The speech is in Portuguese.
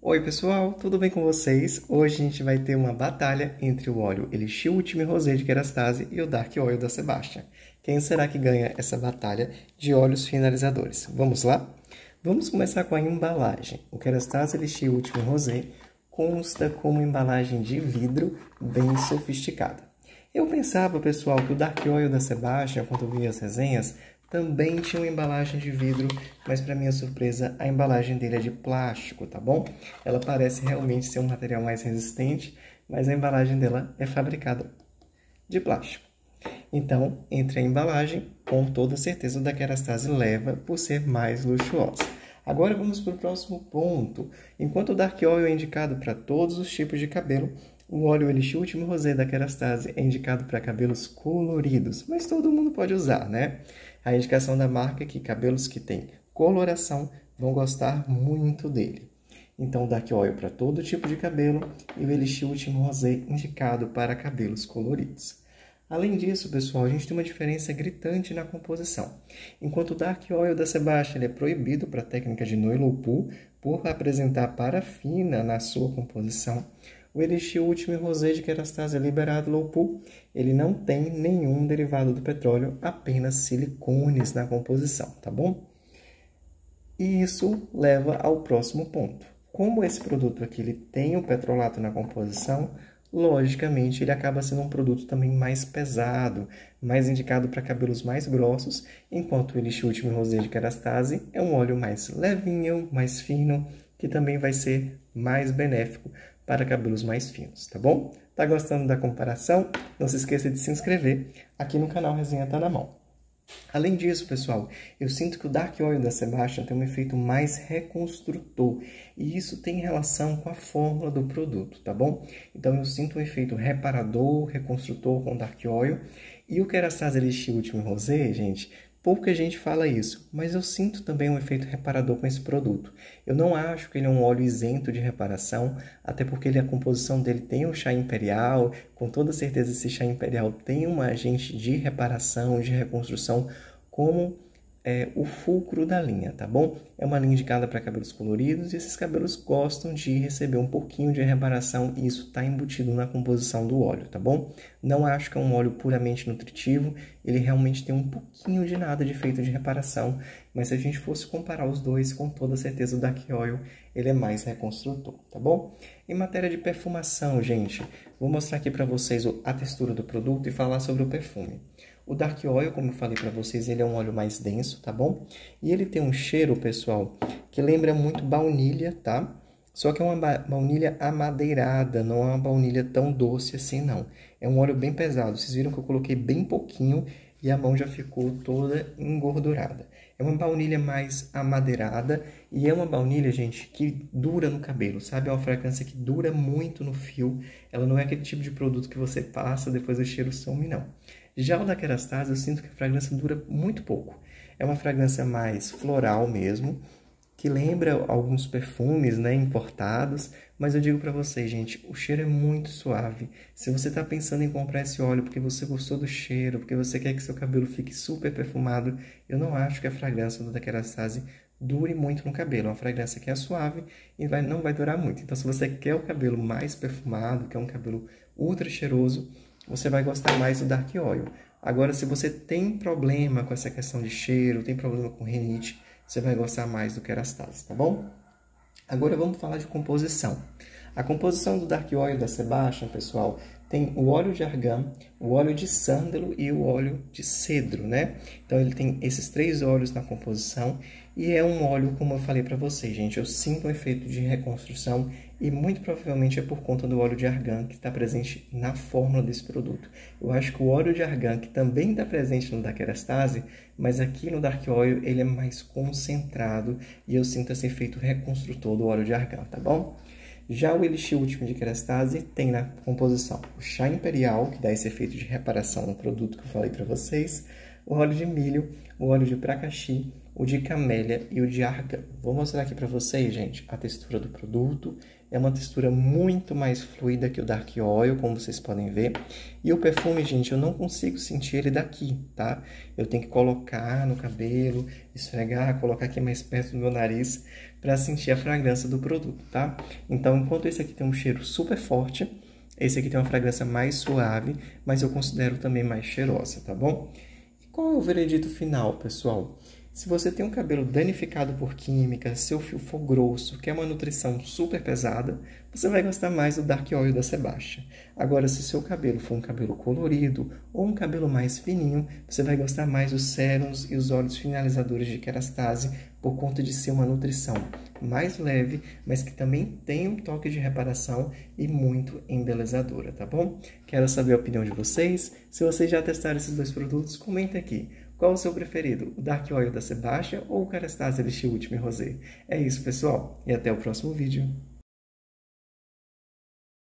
Oi pessoal, tudo bem com vocês? Hoje a gente vai ter uma batalha entre o óleo Elixir Ultime Rosé de Kerastase e o Dark Oil da Sebastian. Quem será que ganha essa batalha de óleos finalizadores? Vamos lá? Vamos começar com a embalagem. O Kerastase Elixir Ultime Rosé consta com uma embalagem de vidro bem sofisticada. Eu pensava, pessoal, que o Dark Oil da Sebastian, quando eu vi as resenhas, também tinha uma embalagem de vidro, mas para minha surpresa, a embalagem dele é de plástico, tá bom? Ela parece realmente ser um material mais resistente, mas a embalagem dela é fabricada de plástico. Então, entre a embalagem, com toda certeza, o da Kerastase leva por ser mais luxuosa. Agora vamos para o próximo ponto. Enquanto o Dark Oil é indicado para todos os tipos de cabelo, o óleo Elixir Ultime Rosé da Kerastase é indicado para cabelos coloridos, mas todo mundo pode usar, né? A indicação da marca é que cabelos que têm coloração vão gostar muito dele. Então, o Dark Oil para todo tipo de cabelo e o Elixir Ultime Rosé indicado para cabelos coloridos. Além disso, pessoal, a gente tem uma diferença gritante na composição. Enquanto o Dark Oil da Sebastian é proibido para a técnica de no low pool por apresentar parafina na sua composição, o Elixir Ultime Rosé de Kerastase é liberado low pool. Ele não tem nenhum derivado do petróleo, apenas silicones na composição, tá bom? E isso leva ao próximo ponto. Como esse produto aqui ele tem o petrolato na composição, logicamente ele acaba sendo um produto também mais pesado, mais indicado para cabelos mais grossos, enquanto o Elixir Ultime Rosé de Kerastase é um óleo mais levinho, mais fino, que também vai ser mais benéfico para cabelos mais finos, tá bom? Tá gostando da comparação? Não se esqueça de se inscrever aqui no canal Resenha Tá Na Mão. Além disso, pessoal, eu sinto que o Dark Oil da Sebastian tem um efeito mais reconstrutor e isso tem relação com a fórmula do produto, tá bom? Então eu sinto um efeito reparador, reconstrutor com o Dark Oil e o Kerastase Elixir Ultime Rosé, gente, pouca gente fala isso, mas eu sinto também um efeito reparador com esse produto. Eu não acho que ele é um óleo isento de reparação, até porque a composição dele tem o chá imperial, com toda certeza esse chá imperial tem um agente de reparação, de reconstrução, como o fulcro da linha, tá bom? É uma linha indicada para cabelos coloridos e esses cabelos gostam de receber um pouquinho de reparação e isso está embutido na composição do óleo, tá bom? Não acho que é um óleo puramente nutritivo, ele realmente tem um pouquinho de nada de efeito de reparação, mas se a gente fosse comparar os dois, com toda certeza o Dark Oil ele é mais reconstrutor, tá bom? Em matéria de perfumação, gente, vou mostrar aqui para vocês a textura do produto e falar sobre o perfume. O Dark Oil, como eu falei para vocês, ele é um óleo mais denso, tá bom? E ele tem um cheiro, pessoal, que lembra muito baunilha, tá? Só que é uma baunilha amadeirada, não é uma baunilha tão doce assim, não. É um óleo bem pesado. Vocês viram que eu coloquei bem pouquinho e a mão já ficou toda engordurada. É uma baunilha mais amadeirada e é uma baunilha, gente, que dura no cabelo, sabe? É uma fragrância que dura muito no fio. Ela não é aquele tipo de produto que você passa, depois o cheiro some, não. Já o da Kerastase, eu sinto que a fragrância dura muito pouco. É uma fragrância mais floral mesmo, que lembra alguns perfumes, né, importados, mas eu digo para vocês, gente, o cheiro é muito suave. Se você está pensando em comprar esse óleo porque você gostou do cheiro, porque você quer que seu cabelo fique super perfumado, eu não acho que a fragrância da Kerastase dure muito no cabelo. É uma fragrância que é suave e não vai durar muito. Então, se você quer o cabelo mais perfumado, quer um cabelo ultra cheiroso, você vai gostar mais do Dark Oil. Agora, se você tem problema com essa questão de cheiro, tem problema com rinite, você vai gostar mais do Kerastase, tá bom? Agora vamos falar de composição. A composição do Dark Oil da Sebastian, pessoal, tem o óleo de argan, o óleo de sândalo e o óleo de cedro, né? Então ele tem esses três óleos na composição e é um óleo, como eu falei para vocês, gente, eu sinto um efeito de reconstrução e muito provavelmente é por conta do óleo de argan que está presente na fórmula desse produto. Eu acho que o óleo de argan, que também está presente no da Kerastase, mas aqui no Dark Oil ele é mais concentrado e eu sinto esse efeito reconstrutor do óleo de argan, tá bom? Já o Elixir Ultime de Kerastase tem na composição o chá imperial, que dá esse efeito de reparação no produto que eu falei para vocês, o óleo de milho, o óleo de pracaxi, o de camélia e o de argan. Vou mostrar aqui para vocês, gente, a textura do produto. É uma textura muito mais fluida que o Dark Oil, como vocês podem ver. E o perfume, gente, eu não consigo sentir ele daqui, tá? Eu tenho que colocar no cabelo, esfregar, colocar aqui mais perto do meu nariz, para sentir a fragrância do produto, tá? Então, enquanto esse aqui tem um cheiro super forte, esse aqui tem uma fragrância mais suave, mas eu considero também mais cheirosa, tá bom? E qual é o veredito final, pessoal? Se você tem um cabelo danificado por química, seu fio for grosso, quer uma nutrição super pesada, você vai gostar mais do Dark Oil da Sebastian. Agora, se seu cabelo for um cabelo colorido ou um cabelo mais fininho, você vai gostar mais dos sérums e os óleos finalizadores de Kerastase por conta de ser uma nutrição mais leve, mas que também tem um toque de reparação e muito embelezadora, tá bom? Quero saber a opinião de vocês. Se vocês já testaram esses dois produtos, comenta aqui. Qual o seu preferido, o Dark Oil da Sebastian ou o Kerastase Elixir Ultime Rosé? É isso, pessoal, e até o próximo vídeo.